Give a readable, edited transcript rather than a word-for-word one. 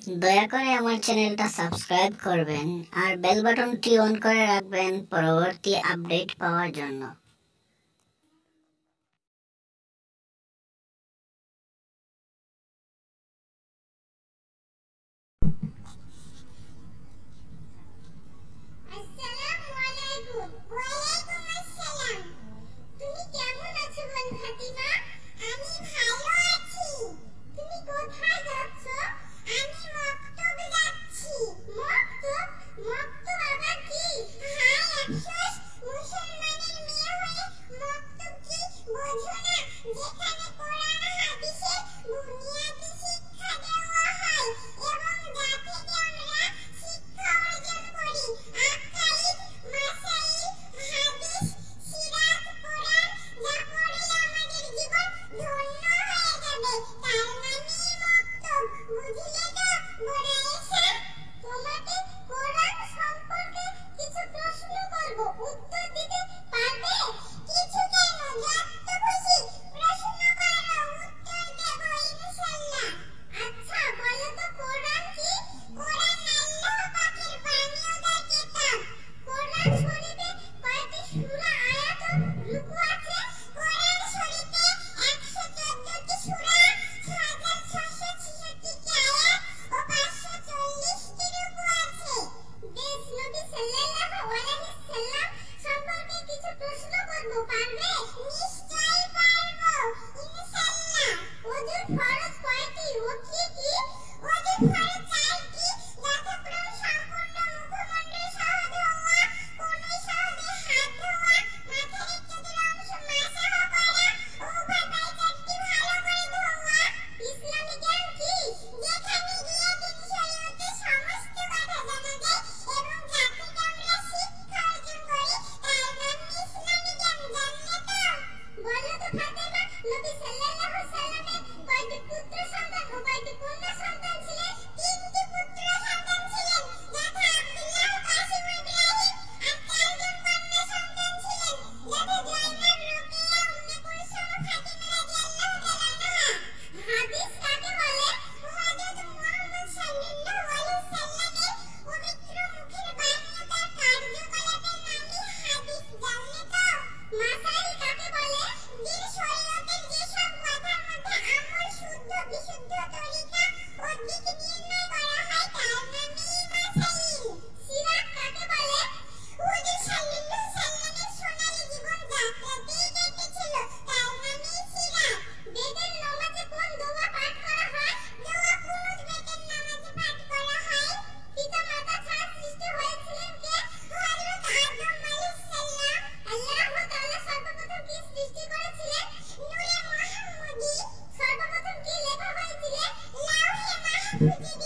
দয়া করে আমার চ্যানেলটা সাবস্ক্রাইব করবেন আর বেল বাটনটি অন করে রাখবেন পরবর্তী আপডেট পাওয়ার জন্য। আসসালামু আলাইকুম। ওয়ালাইকুম আসসালাম। তুমি কেমন আছো বোন ফাতিমা? আমি ভালো আছি। তুমি কোথায় যাচ্ছ? আমি মক্তব যাচ্ছি। মক্তব? মক্তব আবার কি? হাই আফসোস, মুসলমানের মেয়ে হয়ে মক্তব কি বোঝো না? যেখানে কোরআন হাদিসের বুনিয়াদি শিক্ষা দেওয়া হয় এবং যা থেকে আমরা শিক্ষা অর্জন করি। আকাইদ, মাসাইল, হাদিস, সিরাত, কোরআন যা পড়লে আমাদের জীবন ধন্য হয়ে যাবে, তার নামই মক্তব। বুঝলে তো বড় আয়েশা? তোমাকে কোরআন সম্পর্কে কিছু প্রশ্ন করব, উত্তর দিতে পারবে? কিছু কেন, যত খুশি প্রশ্ন করো, উত্তর দেব ইনশাআল্লাহ। আচ্ছা বলো তো কোরআন কি? কোরআন আল্লাহ পাকের বাণীওয়ালা কিতাব। কোরআন শরীফে কয়টি সূরা, আয়াত ও রুকু আছে? কোরআন শরীফে 114টি সূরা, 6666টি আয়াত ও 540টি রুকু আছে। বেশ, নবী সাল্লাল্লাহু আলাইহি সাল্লাম সম্পর্কে কিছু প্রশ্ন করব, পারবে? নিশ্চয়ই পারবো, ইনশাআল্লাহ। ওযুর ফরজ কয়টি ও কি কি? ওযুর ফরজ 4টি, যথাক্রমে সম্পূর্ণ মুখমণ্ডল সহ ধোয়া, কনুই সহজে হাত ধোয়া, মাথার ইত্যাদি অংশ মাসাহ করা ও উভয় পায়ে 4টি ভালো করে ধোয়া। ইসলামী জ্ঞান কি? যেখানে গিয়ে দিন শরীয়তের সমস্ত কথা জানা যায় এবং যা থেকে আমরা শিক্ষা অর্জন করি, তার নামই ইসলামী জ্ঞান। জানলে তো? বলো তো ফাতেমা, নবী সাল্লাল্লাহু সাল্লামের কয়টি পুত্র সন্তান ও কয়টি কন্যা সন্তান ছিলেন? 3টি পুত্র সন্তান ছিলেন, যথা আব্দুল্লাহ, কাসিম, ইব্রাহিম। আর 4জন কন্যা সন্তান ছিলেন, যথা জয়নব, রুকিয়া, উম্মে কুলসুম ও ফাতিমা রাদিয়াল্লাহু তাআলা আনহা। হাদিস কাকে বলে? হযরত মুহাম্মদ সাল্লাল্লাহু আলাইহি সাল্লামের পবিত্র মুখের বাণী ও তার কার্যকলাপের নামই হাদিস। জানলে তো? মাসাইল কাকে বলে? দিন শরীয়তের যেসব কথার মধ্যে আমল, শুদ্ধ বিশুদ্ধ তরিকা ও দিক নির্ণয় করা হয়, তার নামই মাসাইল। সিরাত কাকে বলে? হুজুর সাল্লাল্লাহু সাল্লামের সোনালী জীবন যাত্রাতেই কেটেছিল, তার নামই সিরাত। বেদের নামাজে কোন দোয়া পাঠ করা হয়? দোয়া কুনুত বেদের নামাজে পাঠ করা হয়। পিতা মাতা ছাড়া সৃষ্টি হয়েছিলেন কে? হযরত আদম আলাইহিস সালাম। আল্লাহ তাআলা সর্বপ্রথম কি সৃষ্টি করেছিলেন? নূরে মুহাম্মদী। সর্বপ্রথম কি লেখা হয়েছিল? লাউহে মাহফুজে